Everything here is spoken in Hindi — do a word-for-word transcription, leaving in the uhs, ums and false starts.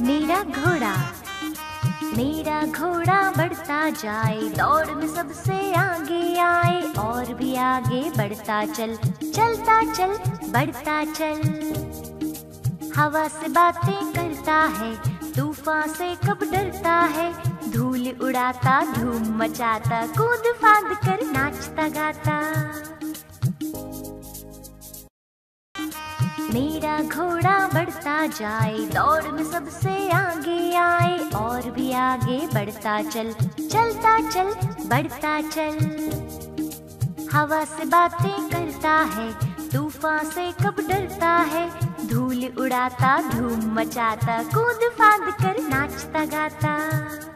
मेरा घोड़ा मेरा घोड़ा बढ़ता जाए, दौड़ में सबसे आगे आए, और भी आगे बढ़ता चल, चलता चल बढ़ता चल। हवा से बातें करता है, तूफान से कब डरता है, धूल उड़ाता धूम मचाता, कूद फांद कर नाचता गाता। मेरा घोड़ा बढ़ता जाए, दौड़ में सबसे आगे आए, और भी आगे बढ़ता चल, चलता चल बढ़ता चल। हवा से बातें करता है, तूफान से कब डरता है, धूल उड़ाता धूम मचाता, कूद फांद कर नाचता गाता।